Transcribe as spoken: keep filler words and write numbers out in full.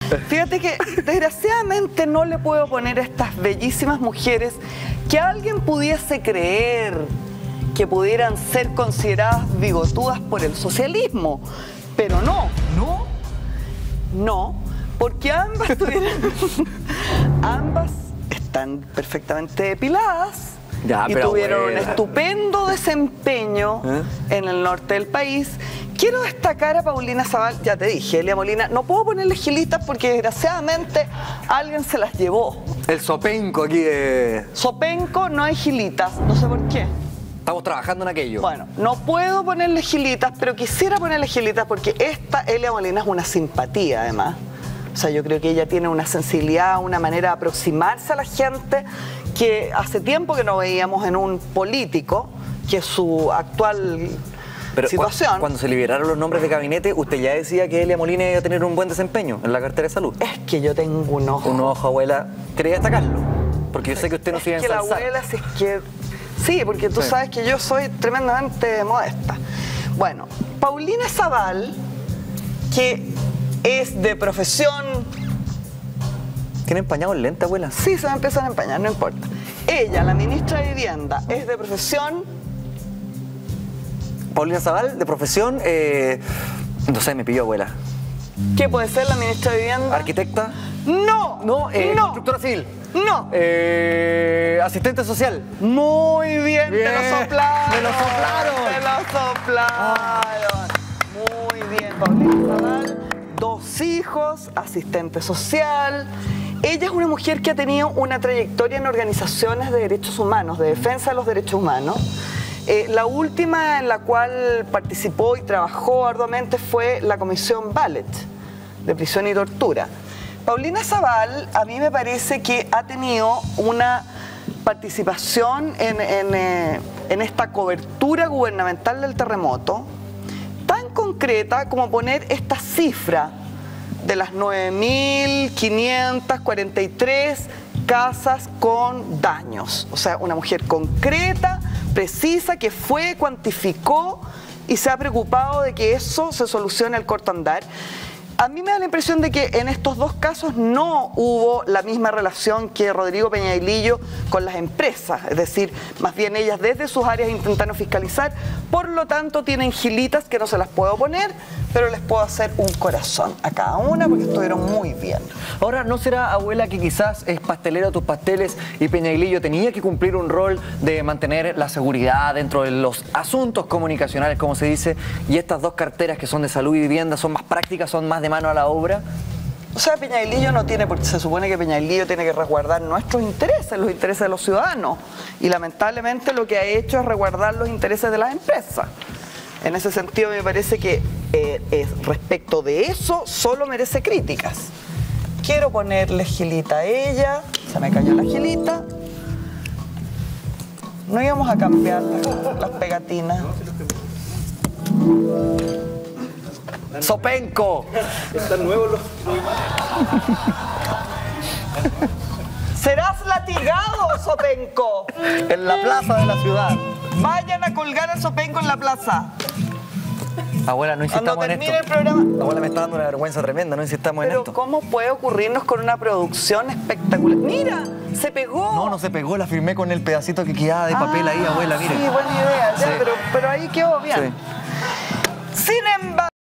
Fíjate que desgraciadamente no le puedo poner a estas bellísimas mujeres que alguien pudiese creer que pudieran ser consideradas bigotudas por el socialismo, pero no. ¿No? No, porque ambas tuvieron, ambas están perfectamente depiladas ya, y pero tuvieron abuela. un estupendo desempeño ¿Eh? en el norte del país. Quiero destacar a Paulina Zabal, ya te dije, Elia Molina, no puedo ponerle gilitas porque desgraciadamente alguien se las llevó. El sopenco aquí de... Sopenco no hay gilitas, no sé por qué. Estamos trabajando en aquello. Bueno, no puedo ponerle gilitas, pero quisiera ponerle gilitas porque esta Elia Molina es una simpatía, además. O sea, yo creo que ella tiene una sensibilidad, una manera de aproximarse a la gente que hace tiempo que no veíamos en un político, que es su actual pero situación. Cu cuando se liberaron los nombres de gabinete, usted ya decía que Elia Molina iba a tener un buen desempeño en la cartera de salud. Es que yo tengo un ojo. Un ojo, abuela. ¿Quería destacarlo? Porque yo sé que usted no es se iba a que la ensalzar. abuela, si es que... Sí, porque tú sí. sabes que yo soy tremendamente modesta. Bueno, Paulina Zabal, que es de profesión... ¿Tiene empañado el lente, abuela? Sí, se me empiezan a empañar, no importa. Ella, la ministra de Vivienda, es de profesión... Paulina Zabal, de profesión... Eh, no sé, me pilló, abuela. ¿Qué puede ser la ministra de Vivienda? ¿Arquitecta? No, no, eh, no. Constructora civil. No. Eh, asistente social. Muy bien, bien. te lo soplaron. Me lo soplaron. Te lo soplaron. Ah. Muy bien, Paulina Zabal. Dos hijos, asistente social. Ella es una mujer que ha tenido una trayectoria en organizaciones de derechos humanos, de defensa de los derechos humanos. Eh, la última en la cual participó y trabajó arduamente fue la Comisión Ballet, de prisión y tortura. Paulina Zabal, a mí me parece que ha tenido una participación en, en, eh, en esta cobertura gubernamental del terremoto tan concreta como poner esta cifra de las nueve mil quinientas cuarenta y tres casas con daños. O sea, una mujer concreta, precisa, que fue, cuantificó y se ha preocupado de que eso se solucione al corto andar. A mí me da la impresión de que en estos dos casos no hubo la misma relación que Rodrigo Peñailillo con las empresas, es decir, más bien ellas desde sus áreas intentaron fiscalizar, por lo tanto tienen gilitas que no se las puedo poner, pero les puedo hacer un corazón a cada una porque estuvieron muy bien. Ahora, ¿no será, abuela, que quizás es pastelero tus pasteles y Peñailillo tenía que cumplir un rol de mantener la seguridad dentro de los asuntos comunicacionales, como se dice, y estas dos carteras que son de salud y vivienda son más prácticas, son más de mano a la obra? O sea, Peñailillo no tiene, porque se supone que Peñailillo tiene que resguardar nuestros intereses, los intereses de los ciudadanos, y lamentablemente lo que ha hecho es resguardar los intereses de las empresas. En ese sentido me parece que eh, eh, respecto de eso solo merece críticas. Quiero ponerle gilita a ella, se me cayó la gilita. No íbamos a cambiar las, las pegatinas. ¡Sopenco! Están nuevos los... ¡Serás latigado, Sopenco! En la plaza de la ciudad. Vayan a colgar al Sopenco en la plaza. Abuela, no insistamos Cuando en termine esto. el programa. Abuela, me está dando una vergüenza tremenda, no insistamos Pero en esto. ¿cómo puede ocurrirnos con una producción espectacular? ¡Mira! ¡Se pegó! No, no se pegó, la firmé con el pedacito que quedaba de papel Ah, ahí, abuela, mire. Sí, buena idea, ya, Sí. pero, pero ahí quedó bien. Sí. Sin embargo,